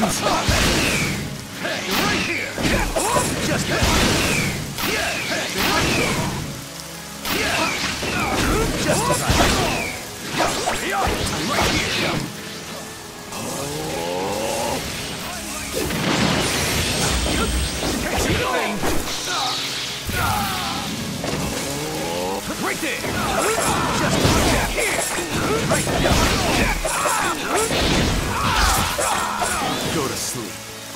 Hey, right here! Just that! Yeah! Hey, right here! Yeah! Just as I thought! I'm right here! Can't see the thing! Right there! Just here! Right there! Go to sleep.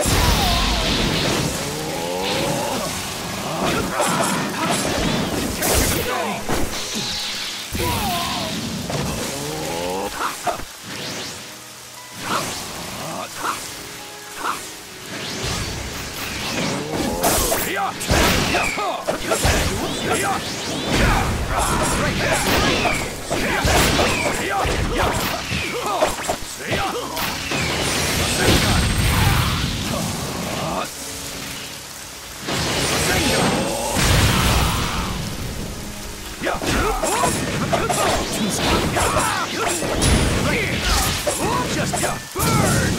Just burn!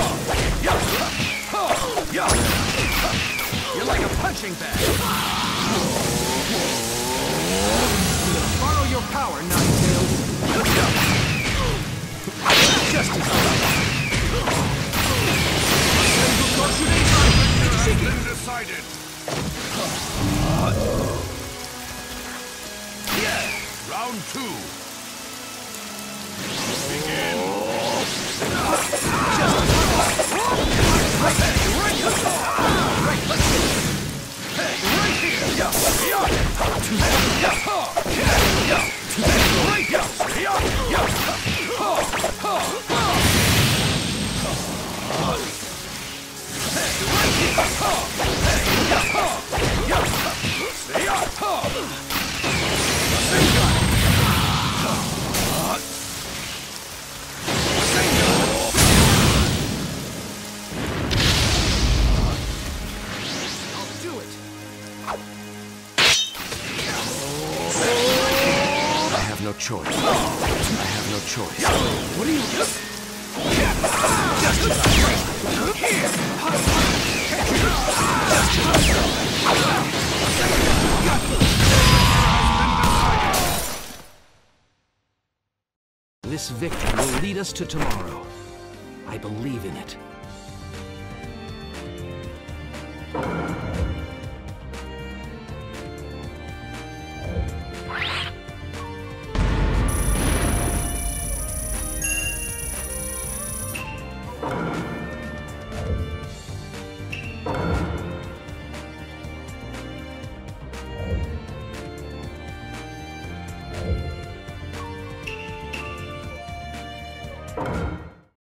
You're like a punching bag. Borrow your power, Ninetails. Just as been decided. Yeah. Round 2. Begin. No choice. I have no choice. What are you just This victory will lead us to tomorrow. I believe in it.